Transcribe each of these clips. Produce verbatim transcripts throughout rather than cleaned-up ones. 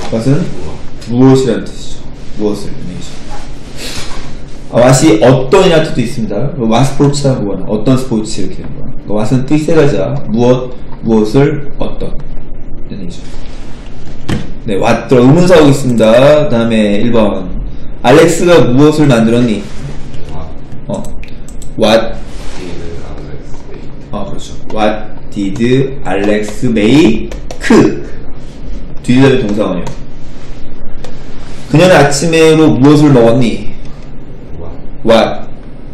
what은 무엇이라는 뜻이죠. 무엇을 의미하죠. 아, what이 어떤이라는 뜻도 있습니다. what sports라는 거는 어떤 스포츠 이렇게 되는 거야. 그러니까 what은 뜻 세 가지야. 무엇, 무엇을, 어떤 이런 얘기죠. 네, what 들어 의문사하고 있습니다. 그 다음에 일 번 알렉스가 무엇을 만들었니? 어, what 어, 그렇죠. What did Alex make? 뒤에 동사원이요. 그녀는 아침에로 무엇을 먹었니? What?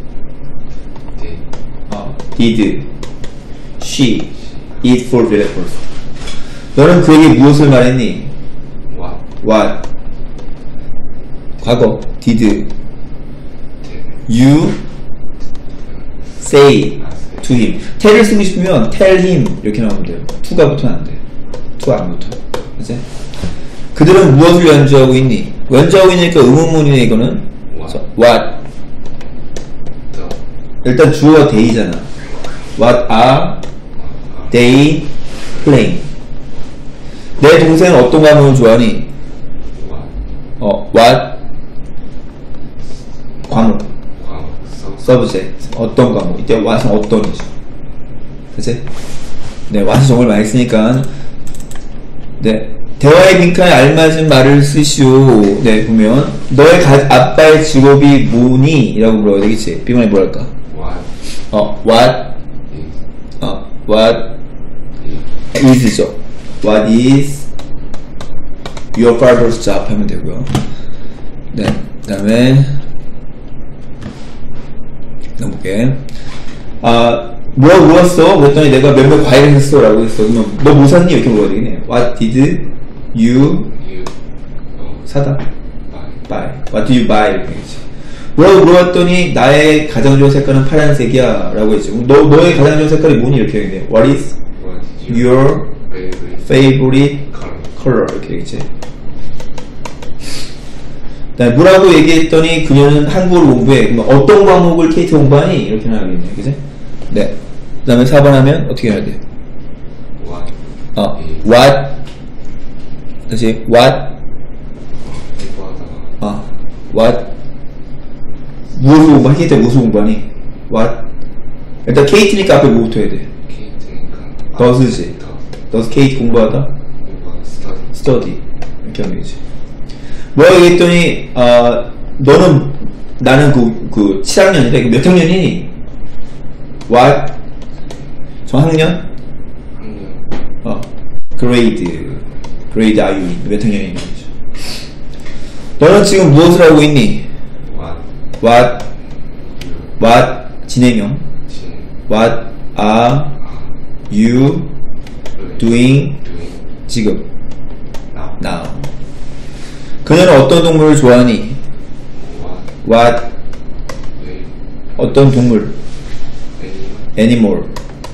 어, did she eat for breakfast? 너는 그에게 무엇을 말했니? What? 과거. Did you say to him? tell을 쓰고 싶으면 tell him 이렇게 나오면 돼요. to가 붙으면 안 돼요. to 안 붙어. 그치? 그들은 무엇을 연주하고 있니? 연주하고 있으니까 의문문이네 이거는. what? what? 일단 주어가 they잖아. What are they playing? 내 동생은 어떤 과목을 좋아하니? 어, what? 과목. subject. 어떤 과목. 이때 what은 어떤이죠. 그치? 네, what이 정말 많이 쓰니까. 네. 대화의 빈칸에 알맞은 말을 쓰시오. 네, 보면. 너의 가, 아빠의 직업이 뭐니? 라고 물어야 되겠지. 비 번에 뭐랄까? What? 어, what? 어, what? is죠. What is your father's job? 하면 되고요. 네, 그 다음에 넘볼게. 아, 뭐라고 물었어? 그랬더니 내가 몇몇 과일을 샀어 라고 했어. 그러면 너 뭐 샀니? 이렇게 물어야 되겠네. What did you, You 사다? buy. buy. What did you buy? 이렇게 했지. 뭐라고 물어봤더니 나의 가장 좋은 색깔은 파란색이야 라고 했지. 너, 너의 가장 좋은 색깔이 뭐니? 이렇게 얘기해. What is What is your favorite favorite color? color? 이렇게 얘기했지. 뭐라고 얘기했더니 그녀는 한국어를 공부해. 그러면 어떤 과목을 케이트 공부하니? 이렇게 나가겠네. 그치? 네. 그 다음에 사 번 하면 어떻게 해야 돼? What? 어, what? 다시, what? 공부하다가 어, what? 무엇을 공부하니? 케이트 무엇을 공부하니? what? 일단 케이트니까 앞에 뭐부터 해야 돼? 케이트니까 does지. does 케이트 공부하다? 공부하다 study. study. 이렇게 하면 되지. 뭐라고 얘기했더니, 아, 너는, 나는 그, 그, 칠 학년이래. 몇 학년이니? what? 정학년? 학년. 어, grade. grade are you in? 몇 학년이니? 너는 지금 무엇을 하고 있니? What? what? You what? 진행형. 진 what are you doing? doing 지금. now. now. 그녀는 어떤 동물을 좋아하니? What? what? Wait. 어떤 동물? Animal. animal.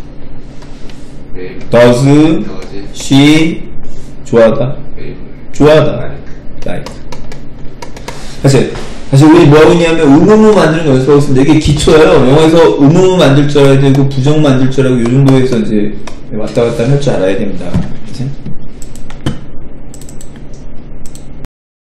Wait. does Does she 좋아하다? favorite 좋아하다. like like. 사실, 사실 우리 뭐 하고 있냐면 의문문 만드는 거 연습하고 있습니다. 이게 기초예요. 영어에서 의문문 만들 줄 알아야 되고 부정 만들 줄 알고 요 정도에서 이제 왔다 갔다 할 줄 알아야 됩니다. 그치?